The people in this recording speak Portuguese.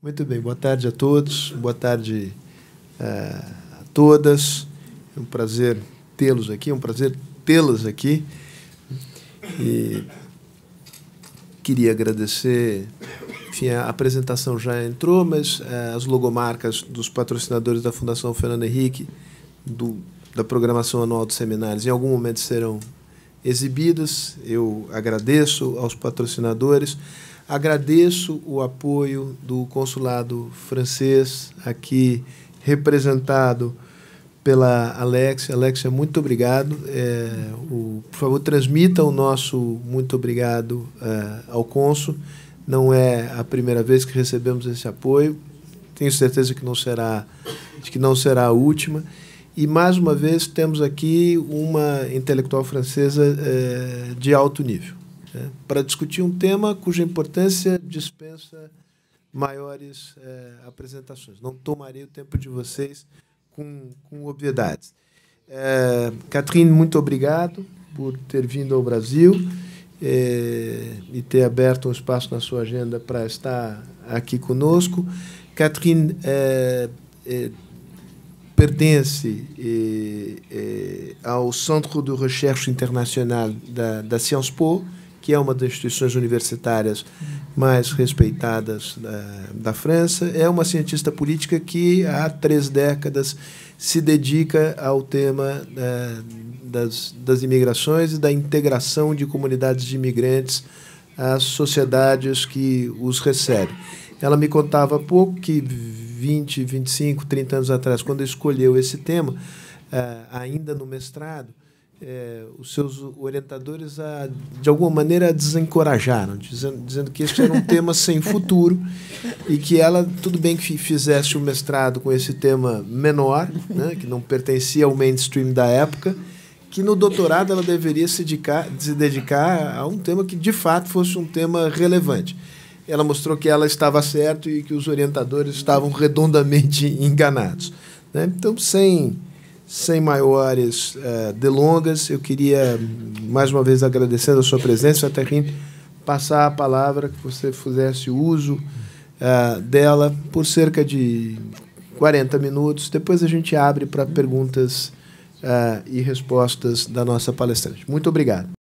Muito bem, boa tarde a todos, boa tarde a todas. É um prazer tê-los aqui, é um prazer tê-las aqui. E queria agradecer, enfim, a apresentação já entrou, mas as logomarcas dos patrocinadores da Fundação Fernando Henrique, da programação anual dos seminários, em algum momento serão exibidas. Eu agradeço aos patrocinadores. Agradeço o apoio do consulado francês, aqui representado pela Alexia. Alexia, muito obrigado. Por favor, transmita o nosso muito obrigado ao cônsul. Não é a primeira vez que recebemos esse apoio. Tenho certeza que não será a última. E, mais uma vez, temos aqui uma intelectual francesa de alto nível, para discutir um tema cuja importância dispensa maiores apresentações. Não tomarei o tempo de vocês com obviedades. Catherine, muito obrigado por ter vindo ao Brasil e ter aberto um espaço na sua agenda para estar aqui conosco. Catherine pertence ao Centre de Recherche Internacional da Sciences Po, que é uma das instituições universitárias mais respeitadas da França. É uma cientista política que, há 3 décadas, se dedica ao tema das imigrações e da integração de comunidades de imigrantes às sociedades que os recebem. Ela me contava há pouco que 20, 25, 30 anos atrás, quando escolheu esse tema, ainda no mestrado, os seus orientadores, de alguma maneira, a desencorajaram, dizendo que este era um tema sem futuro e que ela, tudo bem que fizesse o mestrado com esse tema menor, que não pertencia ao mainstream da época, que no doutorado ela deveria se dedicar a um tema que, de fato, fosse um tema relevante. Ela mostrou que ela estava certa e que os orientadores estavam redondamente enganados. Então, sem maiores delongas, eu queria, mais uma vez, agradecendo a sua presença, Catherine, passar a palavra, que você fizesse uso dela por cerca de 40 minutos. Depois a gente abre para perguntas e respostas da nossa palestrante. Muito obrigado.